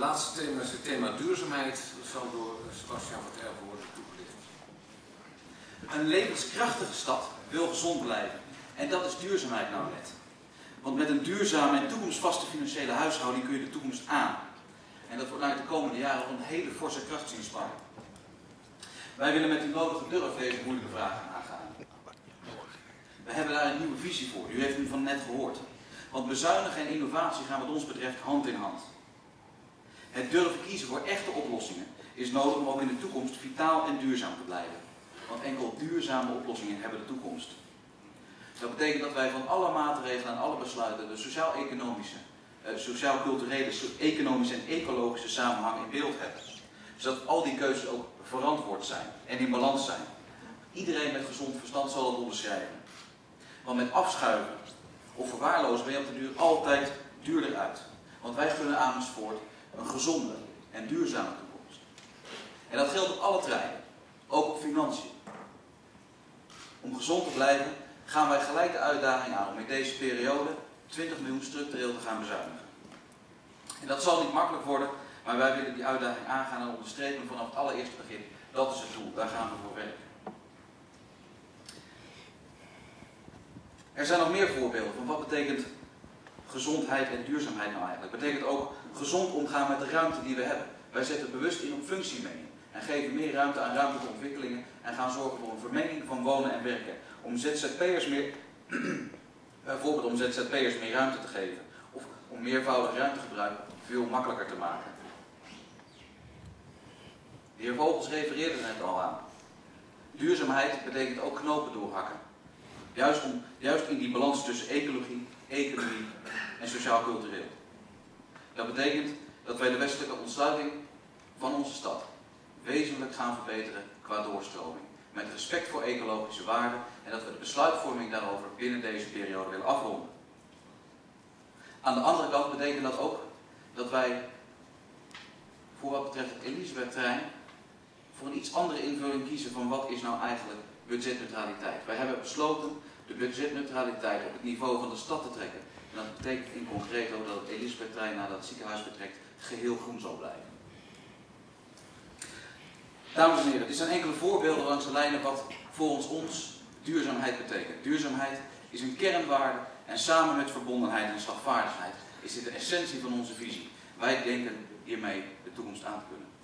laatste thema is het thema duurzaamheid. Dat zal door Sebastian Verterven worden toegelicht. Een levenskrachtige stad wil gezond blijven. En dat is duurzaamheid nou net. Want met een duurzame en toekomstvaste financiële huishouding kun je de toekomst aan. En dat wordt naar de komende jaren een hele forse krachtsinspanning. Wij willen met die nodige durf deze moeilijke vragen aangaan. We hebben daar een nieuwe visie voor. U heeft hem van net gehoord. Want bezuinigen en innovatie gaan wat ons betreft hand in hand. Het durven kiezen voor echte oplossingen is nodig om ook in de toekomst vitaal en duurzaam te blijven. Want enkel duurzame oplossingen hebben de toekomst. Dat betekent dat wij van alle maatregelen en alle besluiten de sociaal-economische, sociaal-culturele, economische en ecologische samenhang in beeld hebben. Zodat al die keuzes ook verantwoord zijn en in balans zijn. Iedereen met gezond verstand zal dat onderschrijven. Want met afschuiven of verwaarlozen ben je op de duur altijd duurder uit. Want wij gunnen Amersfoort een gezonde en duurzame toekomst. En dat geldt op alle terreinen, ook op financiën. Om gezond te blijven gaan wij gelijk de uitdaging aan om in deze periode 20 miljoen structureel te gaan bezuinigen. En dat zal niet makkelijk worden, maar wij willen die uitdaging aangaan en onderstrepen vanaf het allereerste begin. Dat is het doel, daar gaan we voor werken. Er zijn nog meer voorbeelden van wat betekent gezondheid en duurzaamheid nou eigenlijk. Het betekent ook gezond omgaan met de ruimte die we hebben. Wij zetten bewust in op functiemenning en geven meer ruimte aan ruimtelijke ontwikkelingen en gaan zorgen voor een vermenging van wonen en werken. Om ZZP'ers meer, bijvoorbeeld om ZZP'ers meer ruimte te geven of om meervoudig ruimtegebruik veel makkelijker te maken. De heer Vogels refereerde er net al aan. Duurzaamheid betekent ook knopen doorhakken. Juist in die balans tussen ecologie, economie en sociaal-cultureel. Dat betekent dat wij de westelijke ontsluiting van onze stad wezenlijk gaan verbeteren qua doorstroming. Met respect voor ecologische waarden en dat we de besluitvorming daarover binnen deze periode willen afronden. Aan de andere kant betekent dat ook dat wij voor wat betreft het Elisabethterrein voor een iets andere invulling kiezen van wat is nou eigenlijk budgetneutraliteit. Wij hebben besloten de budgetneutraliteit op het niveau van de stad te trekken. En dat betekent in concreto dat het Elisabethterrein nadat het ziekenhuis betrekt geheel groen zal blijven. Dames en heren, dit zijn enkele voorbeelden langs de lijnen wat volgens ons duurzaamheid betekent. Duurzaamheid is een kernwaarde en samen met verbondenheid en slagvaardigheid is dit de essentie van onze visie. Wij denken hiermee de toekomst aan te kunnen.